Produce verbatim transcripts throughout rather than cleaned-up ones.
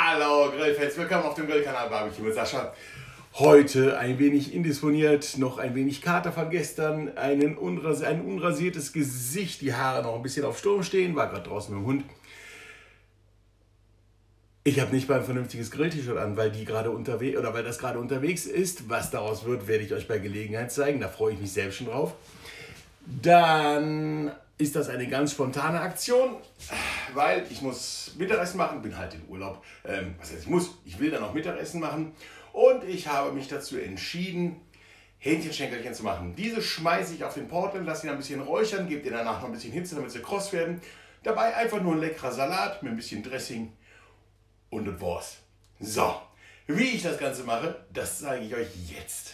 Hallo Grillfans, willkommen auf dem Grillkanal Barbecue mit Sascha. Heute ein wenig indisponiert, noch ein wenig Kater von gestern, einen unras ein unrasiertes Gesicht, die Haare noch ein bisschen auf Sturm stehen, war gerade draußen mit dem Hund. Ich habe nicht mal ein vernünftiges Grill-T-Shirt an, weil die gerade unterwegs oder weil das gerade unterwegs ist. Was daraus wird, werde ich euch bei Gelegenheit zeigen. Da freue ich mich selbst schon drauf. Dann ist das eine ganz spontane Aktion, weil ich muss Mittagessen machen, bin halt in Urlaub. Ähm, was heißt ich muss? Ich will dann auch Mittagessen machen und ich habe mich dazu entschieden, Hähnchenschenkelchen zu machen. Diese schmeiße ich auf den Portland, lasse ihn ein bisschen räuchern, gebe ihr danach noch ein bisschen Hitze, damit sie kross werden. Dabei einfach nur ein leckerer Salat mit ein bisschen Dressing und das war's. So, wie ich das Ganze mache, das zeige ich euch jetzt.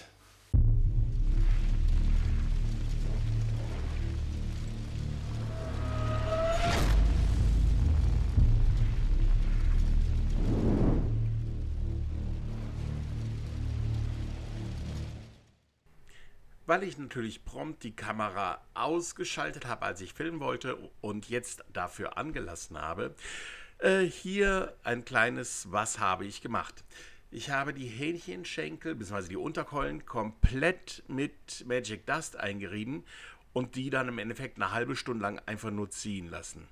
Weil ich natürlich prompt die Kamera ausgeschaltet habe, als ich filmen wollte und jetzt dafür angelassen habe, äh, hier ein kleines Was habe ich gemacht. Ich habe die Hähnchenschenkel bzw. die Unterkeulen komplett mit Magic Dust eingerieben und die dann im Endeffekt eine halbe Stunde lang einfach nur ziehen lassen.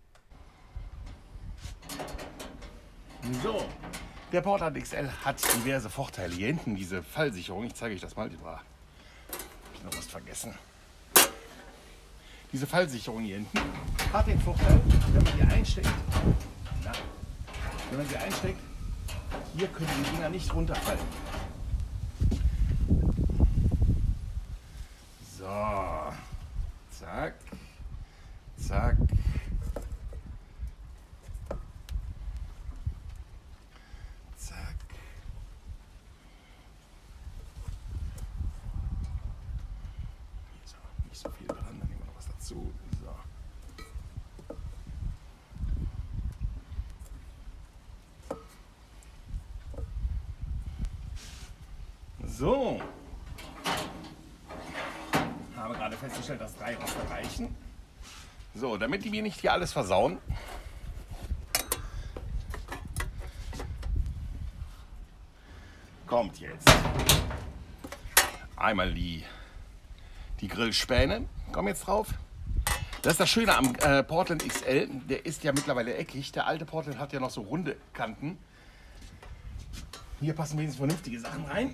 So, der Portland X L hat diverse Vorteile. Hier hinten diese Fallsicherung, ich zeige euch das mal, die war... Ich noch was vergessen. Diese Fallsicherung hier hinten hat den Vorteil, wenn man die einsteckt, na, wenn man sie einsteckt, hier können die Dinger nicht runterfallen. So, zack, zack. So viel dran, dann nehmen wir noch was dazu. So. So. Habe gerade festgestellt, dass drei Roster reichen. So, damit die mir nicht hier alles versauen. Kommt jetzt einmal die Die Grillspäne, kommen jetzt drauf. Das ist das Schöne am äh, Portland X L, der ist ja mittlerweile eckig. Der alte Portland hat ja noch so runde Kanten. Hier passen wenigstens vernünftige Sachen rein.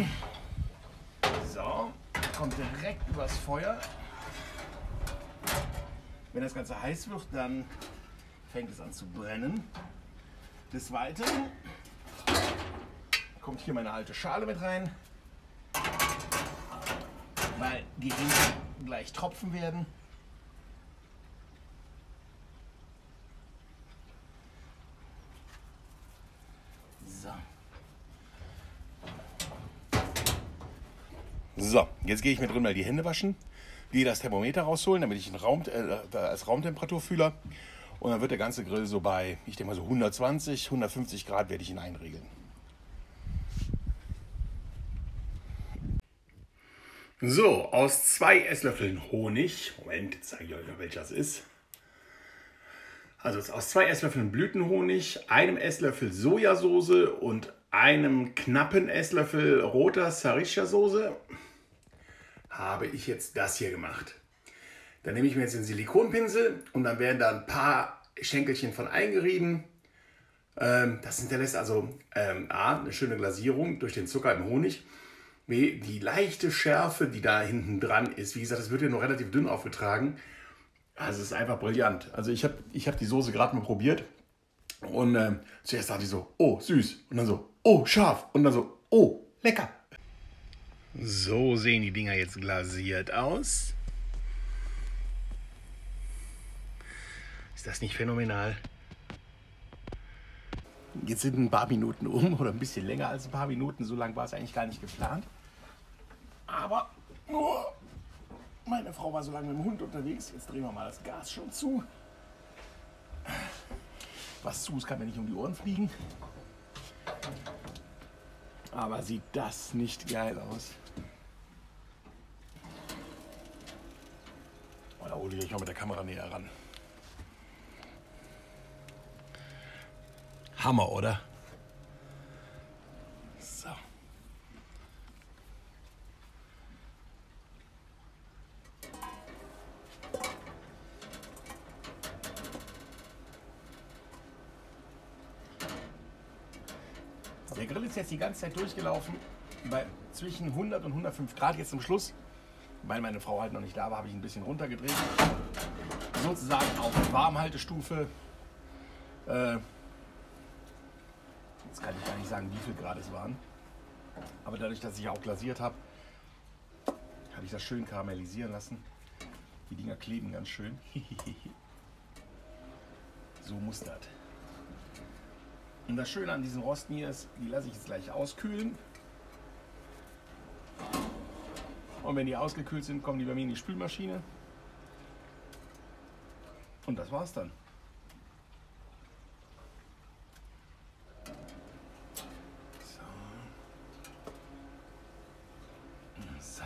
So, kommt direkt übers Feuer. Wenn das Ganze heiß wird, dann fängt es an zu brennen. Des Weiteren kommt hier meine alte Schale mit rein, weil die Ringe gleich tropfen werden. So. So, jetzt gehe ich mit drin mal die Hände waschen, gehe das Thermometer rausholen, damit ich einen Raum, äh, als Raumtemperaturfühler, und dann wird der ganze Grill so bei, ich denke mal so hundertzwanzig, hundertfünfzig Grad werde ich ihn einregeln. So, aus zwei Esslöffeln Honig, Moment, jetzt zeige ich euch noch, welcher das ist. Also aus zwei Esslöffeln Blütenhonig, einem Esslöffel Sojasauce und einem knappen Esslöffel roter Sriracha-Soße habe ich jetzt das hier gemacht. Dann nehme ich mir jetzt den Silikonpinsel und dann werden da ein paar Schenkelchen von eingerieben. Das hinterlässt also ähm, A, eine schöne Glasierung durch den Zucker im Honig. Die leichte Schärfe, die da hinten dran ist, wie gesagt, das wird ja nur relativ dünn aufgetragen. Also es ist einfach brillant. Also ich habe ich hab die Soße gerade mal probiert und äh, zuerst dachte ich so, oh süß, und dann so, oh scharf, und dann so, oh lecker. So sehen die Dinger jetzt glasiert aus. Ist das nicht phänomenal? Jetzt sind ein paar Minuten um oder ein bisschen länger als ein paar Minuten. So lange war es eigentlich gar nicht geplant. Aber oh, meine Frau war so lange mit dem Hund unterwegs. Jetzt drehen wir mal das Gas schon zu. Was zu ist, kann mir nicht um die Ohren fliegen. Aber sieht das nicht geil aus? Oh, da hole ich euch mal mit der Kamera näher ran. Hammer, oder? Der Grill ist jetzt die ganze Zeit durchgelaufen, bei zwischen hundert und hundertfünf Grad jetzt zum Schluss. Weil meine Frau halt noch nicht da war, habe ich ein bisschen runtergedreht. Sozusagen auf Warmhaltestufe. Äh, jetzt kann ich gar nicht sagen, wie viel Grad es waren. Aber dadurch, dass ich auch glasiert habe, habe ich das schön karamellisieren lassen. Die Dinger kleben ganz schön. So muss das. Und das Schöne an diesen Rosten hier ist, die lasse ich jetzt gleich auskühlen. Und wenn die ausgekühlt sind, kommen die bei mir in die Spülmaschine. Und das war's dann. So. So.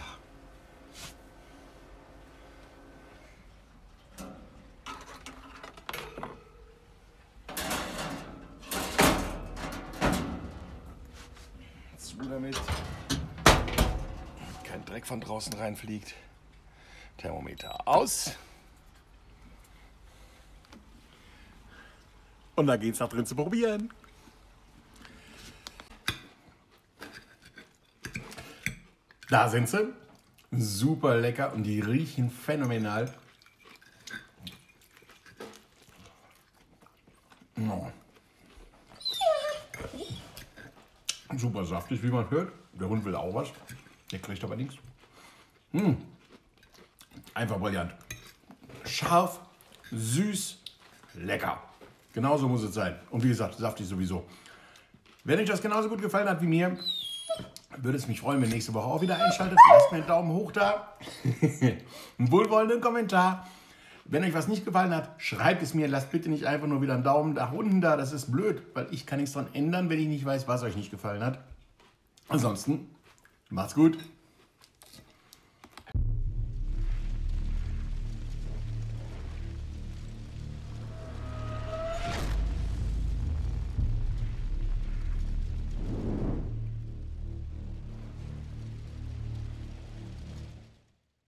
Zu damit kein Dreck von draußen reinfliegt. Thermometer aus. Und da geht's nach drin zu probieren. Da sind sie. Super lecker und die riechen phänomenal. Oh. Super saftig, wie man hört. Der Hund will auch was. Der kriegt aber nichts. Mmh. Einfach brillant. Scharf, süß, lecker. Genauso muss es sein. Und wie gesagt, saftig sowieso. Wenn euch das genauso gut gefallen hat wie mir, würde es mich freuen, wenn ihr nächste Woche auch wieder einschaltet. Lasst mir einen Daumen hoch da. Einen wohlwollenden Kommentar. Wenn euch was nicht gefallen hat, schreibt es mir. Lasst bitte nicht einfach nur wieder einen Daumen nach unten da. Das ist blöd, weil ich kann nichts dran ändern, wenn ich nicht weiß, was euch nicht gefallen hat. Ansonsten, macht's gut.